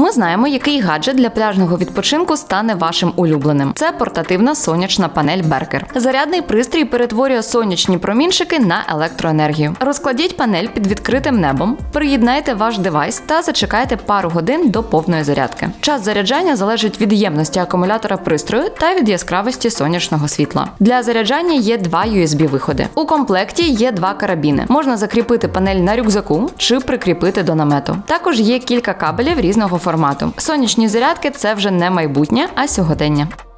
Ми знаємо, який гаджет для пляжного відпочинку стане вашим улюбленим. Це портативна сонячна панель Berker. Зарядний пристрій перетворює сонячні промінчики на електроенергію. Розкладіть панель під відкритим небом, приєднайте ваш девайс та зачекайте пару годин до повної зарядки. Час заряджання залежить від ємності акумулятора пристрою та від яскравості сонячного світла. Для заряджання є два USB-виходи. У комплекті є два карабіни. Можна закріпити панель на рюкзаку чи прикріпити до намету. Також є кілька кабелів різного формату. Сонячні зарядки – це вже не майбутнє, а сьогодення.